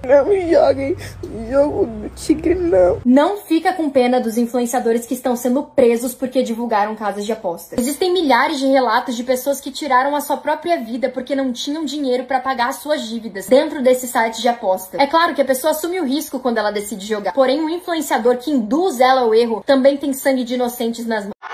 Não me joguem no jogo do tigre, não. Não fica com pena dos influenciadores que estão sendo presos porque divulgaram casas de apostas. Existem milhares de relatos de pessoas que tiraram a sua própria vida porque não tinham dinheiro para pagar as suas dívidas dentro desse site de aposta. É claro que a pessoa assume o risco quando ela decide jogar, porém o influenciador que induz ela ao erro também tem sangue de inocentes nas mãos.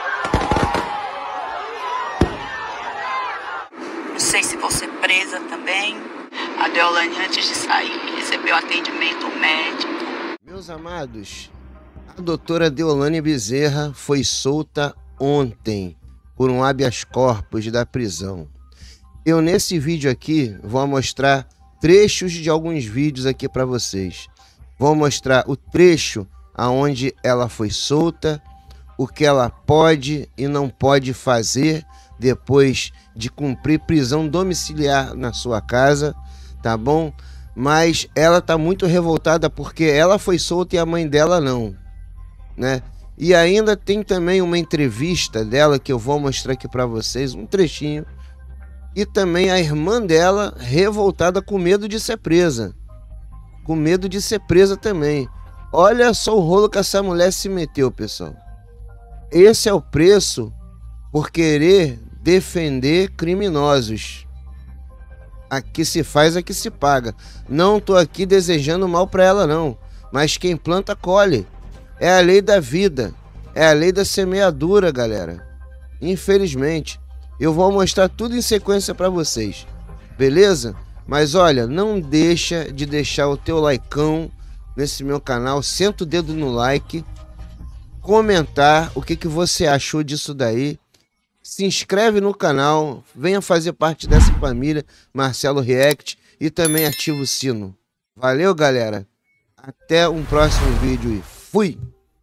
Não sei se vou ser presa também. A Deolane, antes de sair, recebeu atendimento médico. Meus amados, a doutora Deolane Bezerra foi solta ontem por um habeas corpus da prisão. Eu, nesse vídeo aqui, vou mostrar trechos de alguns vídeos aqui para vocês. Vou mostrar o trecho aonde ela foi solta, o que ela pode e não pode fazer depois de cumprir prisão domiciliar na sua casa, tá bom? Mas ela tá muito revoltada porque ela foi solta e a mãe dela não, né? E ainda tem também uma entrevista dela que eu vou mostrar aqui para vocês, um trechinho. E também a irmã dela revoltada com medo de ser presa. Com medo de ser presa também. Olha só o rolo que essa mulher se meteu, pessoal. Esse é o preço por querer defender criminosos. Aqui se faz, aqui se paga. Não tô aqui desejando mal para ela não, mas quem planta colhe. É a lei da vida, é a lei da semeadura, galera. Infelizmente, eu vou mostrar tudo em sequência para vocês, beleza? Mas olha, não deixa de deixar o teu likeão nesse meu canal, senta o dedo no like, comentar o que você achou disso daí. Se inscreve no canal, venha fazer parte dessa família Marcelo React e também ativa o sino. Valeu, galera. Até um próximo vídeo e fui!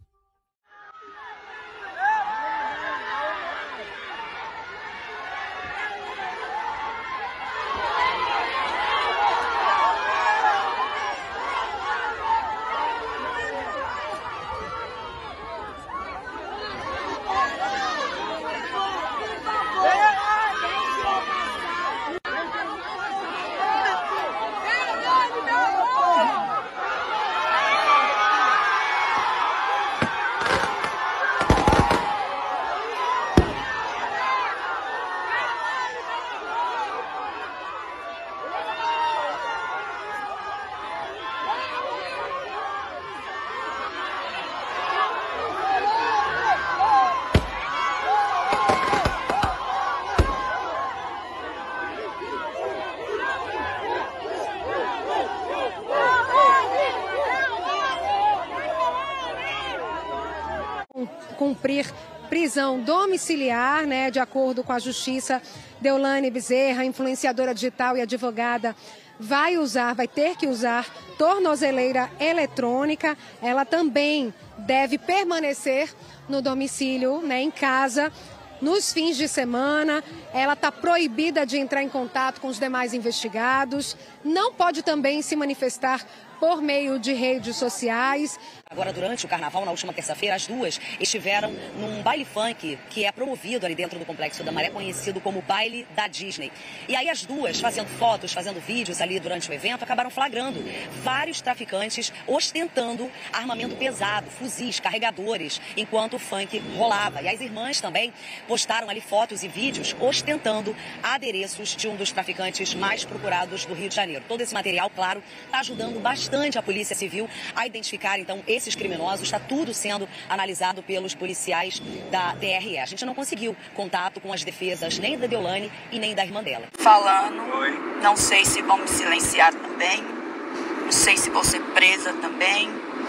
Cumprir prisão domiciliar, né, de acordo com a Justiça. Deolane Bezerra, influenciadora digital e advogada, vai ter que usar tornozeleira eletrônica. Ela também deve permanecer no domicílio, né, em casa, nos fins de semana. Ela está proibida de entrar em contato com os demais investigados. Não pode também se manifestar por meio de redes sociais. Agora, durante o carnaval, na última terça-feira, as duas estiveram num baile funk que é promovido ali dentro do Complexo da Maré, conhecido como Baile da Disney. E aí as duas, fazendo fotos, fazendo vídeos ali durante o evento, acabaram flagrando vários traficantes ostentando armamento pesado, fuzis, carregadores, enquanto o funk rolava. E as irmãs também postaram ali fotos e vídeos ostentando adereços de um dos traficantes mais procurados do Rio de Janeiro. Todo esse material, claro, está ajudando bastante a Polícia Civil a identificar, então, esses criminosos. Está tudo sendo analisado pelos policiais da TRE. A gente não conseguiu contato com as defesas nem da Deolane e nem da irmã dela. Falando, não sei se vão me silenciar também, não sei se vou ser presa também.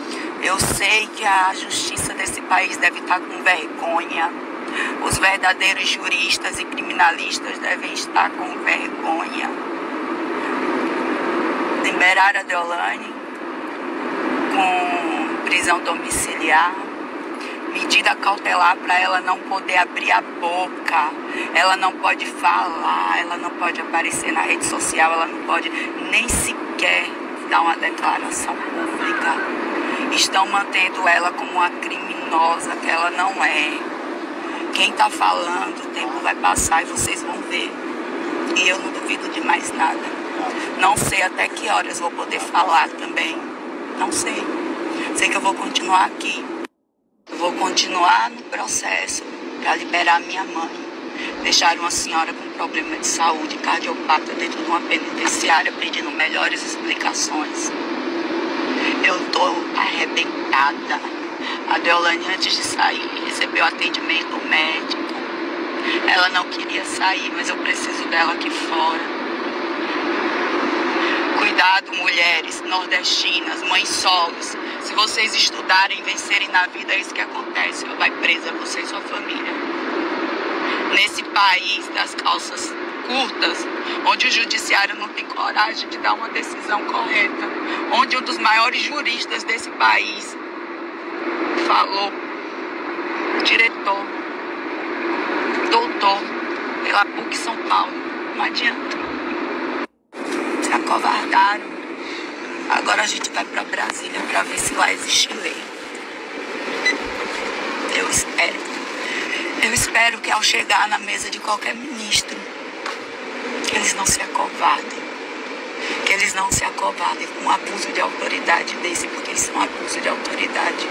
Eu sei que a justiça desse país deve estar com vergonha. Os verdadeiros juristas e criminalistas devem estar com vergonha. Liberaram a Deolane com prisão domiciliar, medida cautelar para ela não poder abrir a boca, ela não pode falar, ela não pode aparecer na rede social, ela não pode nem sequer dar uma declaração pública. Estão mantendo ela como uma criminosa que ela não é. Quem está falando, o tempo vai passar e vocês vão ver. E eu não duvido de mais nada. Não sei até que horas vou poder falar também. Não sei. Sei que eu vou continuar aqui. Eu vou continuar no processo para liberar minha mãe. Deixaram uma senhora com problema de saúde cardiopata dentro de uma penitenciária pedindo melhores explicações. Eu tô arrebentada. A Deolane, antes de sair, recebeu atendimento médico. Ela não queria sair, mas eu preciso dela aqui fora. Cuidado, mulheres nordestinas, mães solos. Se vocês estudarem e vencerem na vida, é isso que acontece. Vai presa você e sua família. Nesse país das calças curtas, onde o judiciário não tem coragem de dar uma decisão correta, onde um dos maiores juristas desse país falou, diretor, doutor, pela PUC São Paulo, não adianta. Se acovardaram. Agora a gente vai para Brasília para ver se lá existe lei. Eu espero que ao chegar na mesa de qualquer ministro, que eles não se acovardem. Que eles não se acovardem com um abuso de autoridade desse, porque isso é um abuso de autoridade.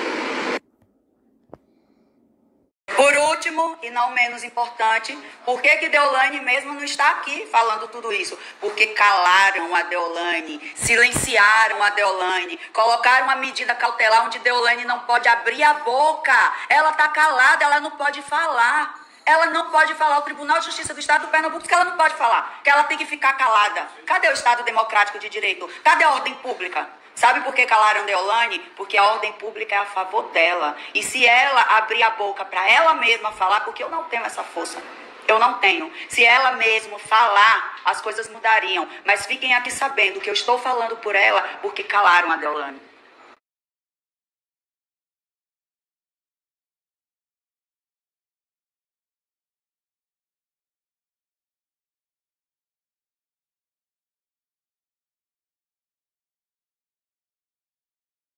Por último, e não menos importante, por que Deolane mesmo não está aqui falando tudo isso? Porque calaram a Deolane, silenciaram a Deolane, colocaram uma medida cautelar onde Deolane não pode abrir a boca. Ela está calada, ela não pode falar. Ela não pode falar. O Tribunal de Justiça do Estado do Pernambuco diz que ela não pode falar, que ela tem que ficar calada. Cadê o Estado Democrático de Direito? Cadê a ordem pública? Sabe por que calaram Deolane? Porque a ordem pública é a favor dela. E se ela abrir a boca para ela mesma falar, porque eu não tenho essa força, eu não tenho. Se ela mesma falar, as coisas mudariam. Mas fiquem aqui sabendo que eu estou falando por ela porque calaram a Deolane.